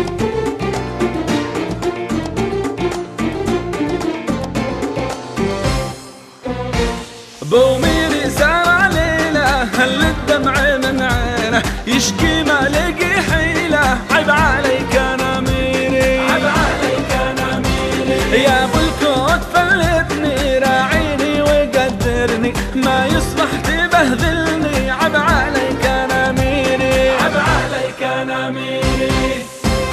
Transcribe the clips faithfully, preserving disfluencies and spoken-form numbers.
بوميري سار ليلة هل الدمع من عينه يشكي ما لقي حيلة عيب عليك انا ميري عيب عليك انا ميري يا ابو الكوت فلتني راعيني وقدرني ما يصلح تبهذلني عيب عليك انا ميري عيب عليك انا ميري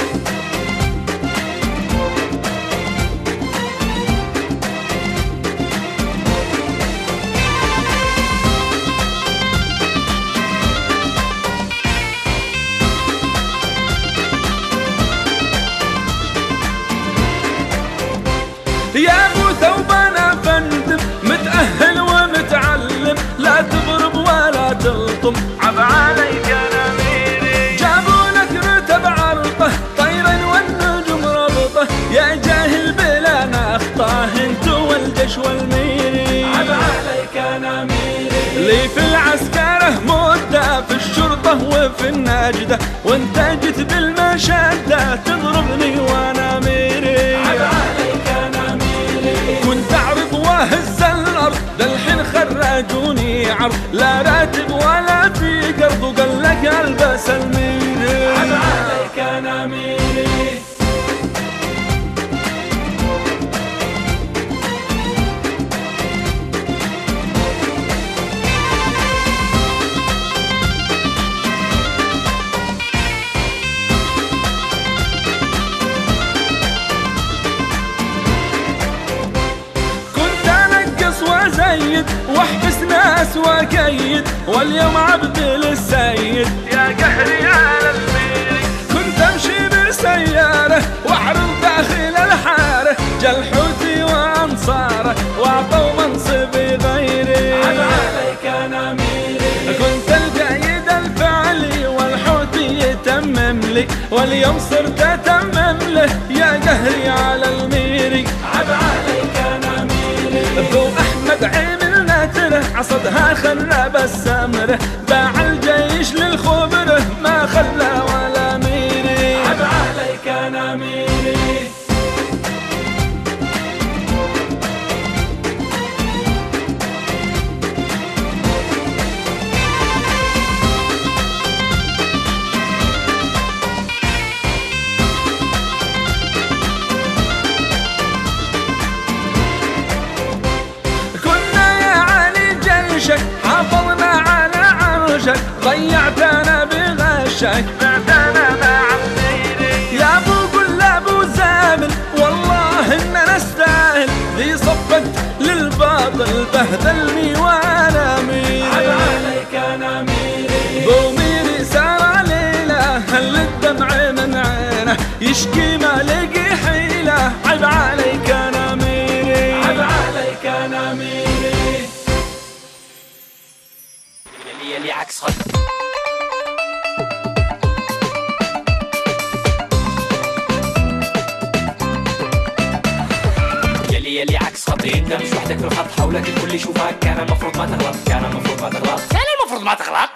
يا ابو ثوبان افندم متأهل ومتعلم لا تضرب ولا تلطم عب عليك انا ميري جابوا لك رتب عرطه طيرا والنجم ربطه يا جاهل بلا نخطه انت والجش والميري عب عليك انا ميري لي في العسكره مده في الشرطه وفي النجده وانت جيت بالمشده تضربني وانا ميري عب عليك انا ميري كنت اعرض واهز الارض ده الحين خرجوني عرض لا راتب ولا في قرض وقال لك البس الميري عب عليك انا ميري وزيد واحبس ناس وكيد واليوم عبد للسيد يا قهري على الميري كنت امشي بسياره واعرض داخل الحاره جا الحوثي وانصاره واعطوا منصبي غيري عب عليك انا ميري كنت القايد الفعلي والحوثي يتمم لي واليوم صرت اتمم له يا قهري على الميري عب عليك انا ميري ابو احمد عامل ناتره عصدها خرب السمره باع الجيش للخبره ما خلى ولا ميري عب عليك انا ميري حافظنا على عرشك ضيعتنا بغشك بعتنا مع الميري يا ابو قل ابو زامل والله اننا نستاهل ذي صفقت للباطل بهذلني وانا ميري عب عليك انا ميري بوميري سار ليله هل الدمع من عينه يشكي ما لقي حيله عيب عليك انا ميري عب عليك انا ميري يلي عكس خط يلي يلي عكس خطي انت مش وحدك في الخط حولك الكل يشوفك كان المفروض ما تغلط كان المفروض ما تغلط كان المفروض ما تغلط